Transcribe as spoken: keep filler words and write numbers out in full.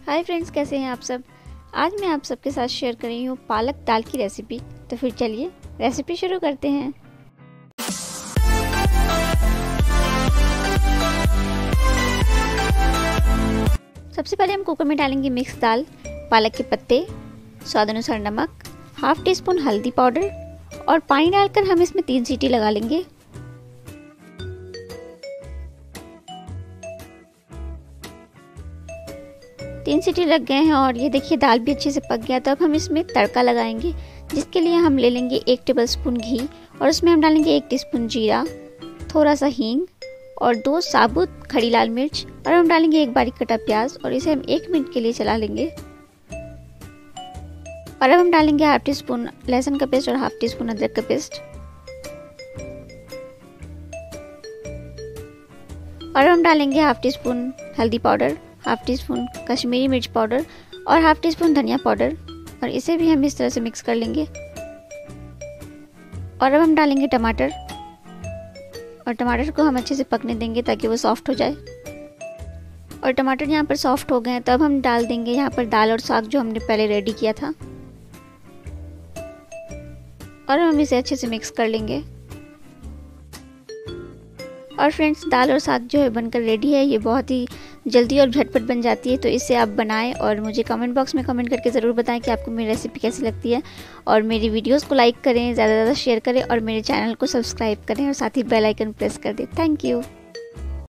Hi friends, कैसे हैं आप सब। आज मैं आप सबके साथ शेयर कर रही हूँ पालक दाल की रेसिपी। तो फिर चलिए रेसिपी शुरू करते हैं। सबसे पहले हम कुकर में डालेंगे मिक्स दाल, पालक के पत्ते, स्वाद अनुसार नमक, हाफ टी स्पून हल्दी पाउडर और पानी डालकर हम इसमें तीन सीटी लगा लेंगे। तीन सीटी लग गए हैं और ये देखिए दाल भी अच्छे से पक गया। तो अब हम इसमें तड़का लगाएंगे, जिसके लिए हम ले लेंगे एक टेबलस्पून घी और उसमें हम डालेंगे एक टीस्पून जीरा, थोड़ा सा हींग और दो साबुत खड़ी लाल मिर्च और हम डालेंगे एक बारीक कटा प्याज और इसे हम एक मिनट के लिए चला लेंगे। और अब हम डालेंगे हाफ टी स्पून लहसुन का पेस्ट और हाफ टी स्पून अदरक का पेस्ट और हम डालेंगे हाफ टी स्पून हल्दी powder, half teaspoon Kashmiri मिर्च पाउडर और हाफ टी स्पून धनिया पाउडर और इसे भी हम इस तरह से मिक्स कर लेंगे। और अब हम डालेंगे टमाटर और टमाटर को हम अच्छे से पकने देंगे ताकि वो सॉफ्ट हो जाए। और टमाटर यहाँ पर सॉफ्ट हो गए हैं तो अब हम डाल देंगे यहाँ पर दाल और साग जो हमने पहले रेडी किया था और हम इसे अच्छे से मिक्स कर लेंगे। और फ्रेंड्स, दाल और साग जो है बनकर रेडी है। ये बहुत ही जल्दी और झटपट बन जाती है, तो इसे आप बनाएं और मुझे कमेंट बॉक्स में कमेंट करके ज़रूर बताएं कि आपको मेरी रेसिपी कैसी लगती है। और मेरी वीडियोस को लाइक करें, ज़्यादा से ज़्यादा शेयर करें और मेरे चैनल को सब्सक्राइब करें और साथ ही बेल आइकन प्रेस कर दें। Thank you.